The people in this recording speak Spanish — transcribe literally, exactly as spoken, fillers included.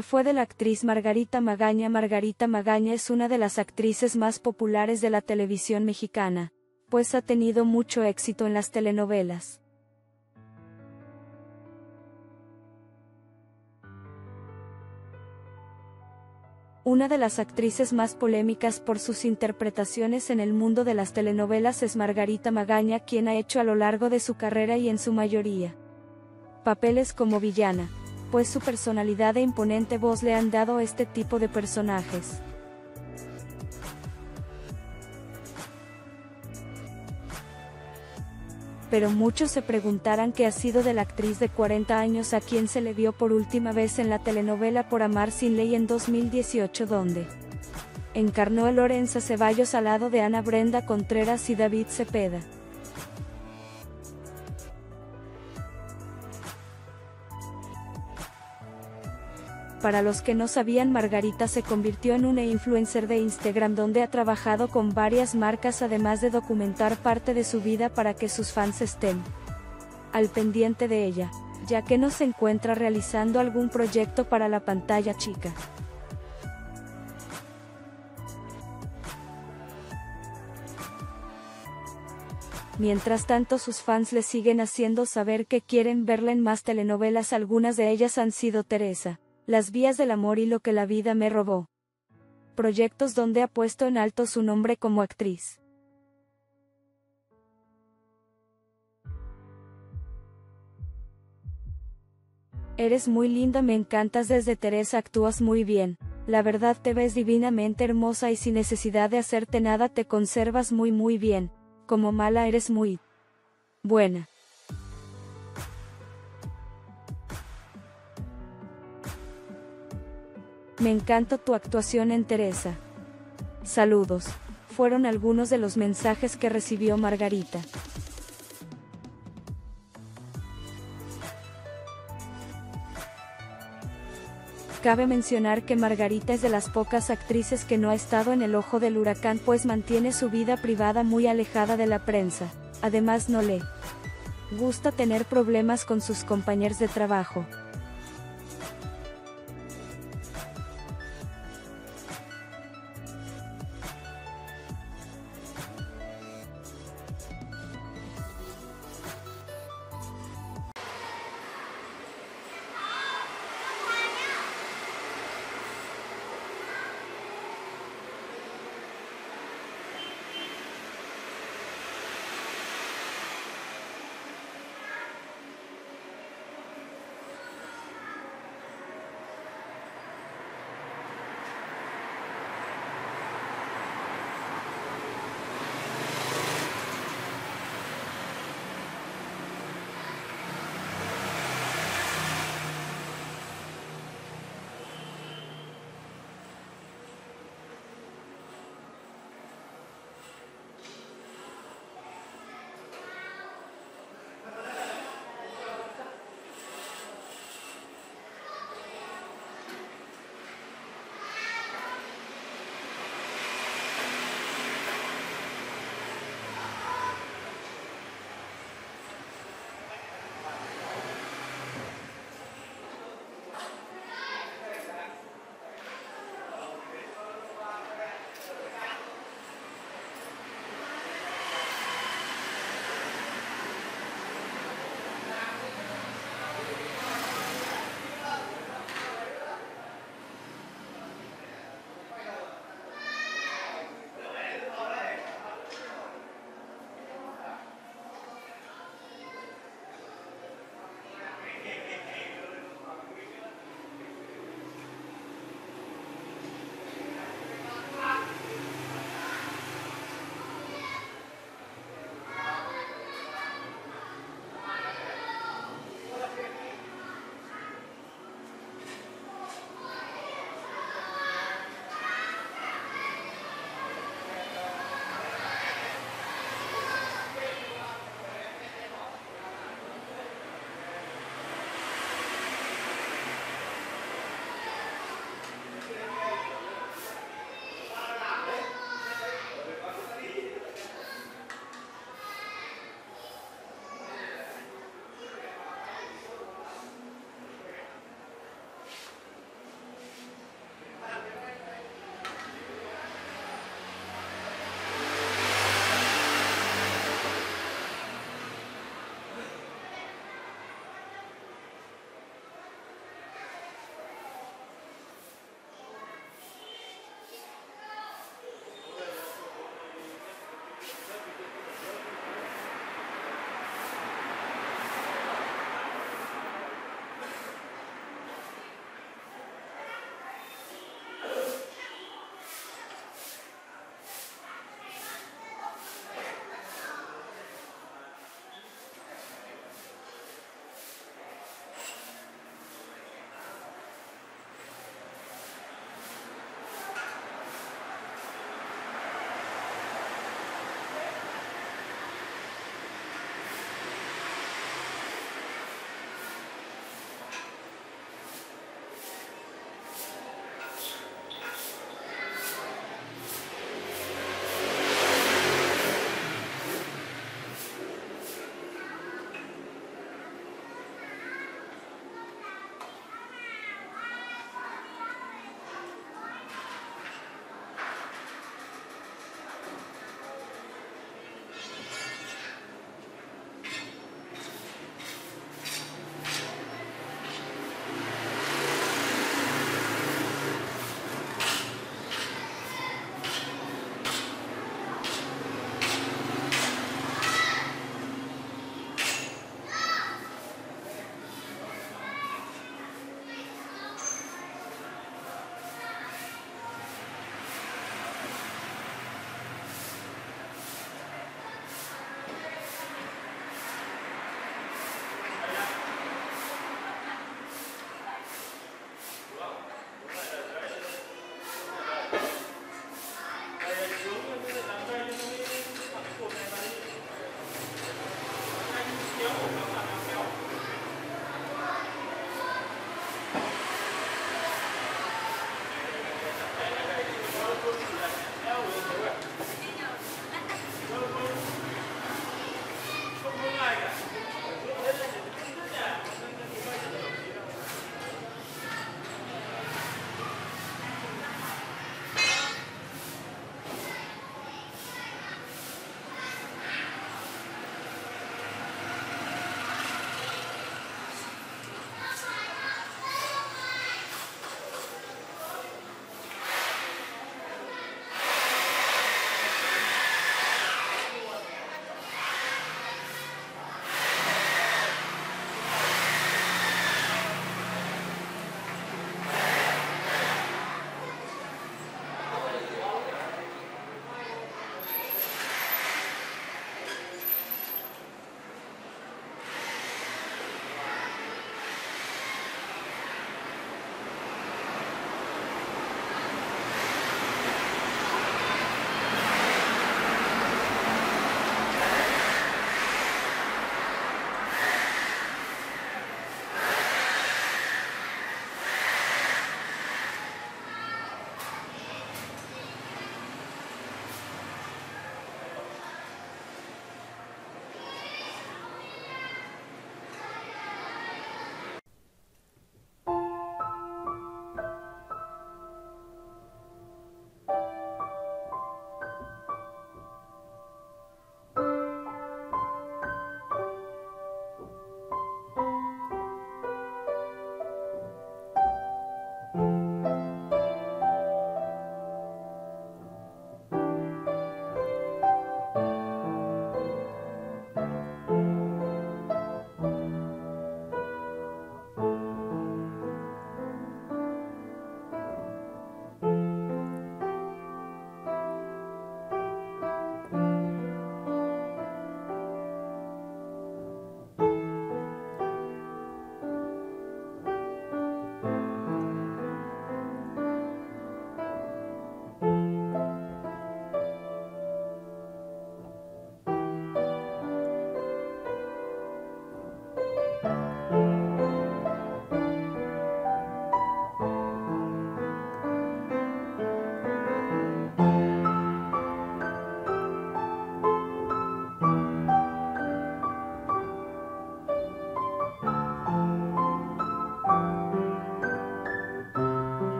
¿Qué fue de la actriz Margarita Magaña? Margarita Magaña es una de las actrices más populares de la televisión mexicana, pues ha tenido mucho éxito en las telenovelas. Una de las actrices más polémicas por sus interpretaciones en el mundo de las telenovelas es Margarita Magaña, quien ha hecho a lo largo de su carrera y en su mayoría papeles como villana, pues su personalidad e imponente voz le han dado este tipo de personajes. Pero muchos se preguntarán qué ha sido de la actriz de cuarenta años a quien se le vio por última vez en la telenovela Por Amar Sin Ley en dos mil dieciocho, donde encarnó a Lorenza Ceballos al lado de Ana Brenda Contreras y David Cepeda. Para los que no sabían, Margarita se convirtió en una influencer de Instagram donde ha trabajado con varias marcas además de documentar parte de su vida para que sus fans estén al pendiente de ella, ya que no se encuentra realizando algún proyecto para la pantalla chica. Mientras tanto, sus fans le siguen haciendo saber que quieren verla en más telenovelas. Algunas de ellas han sido Teresa, Las Vías del Amor y Lo que la vida me robó, proyectos donde ha puesto en alto su nombre como actriz. Eres muy linda, me encantas. Desde Teresa, actúas muy bien, la verdad te ves divinamente hermosa y sin necesidad de hacerte nada te conservas muy muy bien, como mala eres muy buena. Me encantó tu actuación en Teresa. Saludos. Fueron algunos de los mensajes que recibió Margarita. Cabe mencionar que Margarita es de las pocas actrices que no ha estado en el ojo del huracán, pues mantiene su vida privada muy alejada de la prensa. Además, no le gusta tener problemas con sus compañeros de trabajo.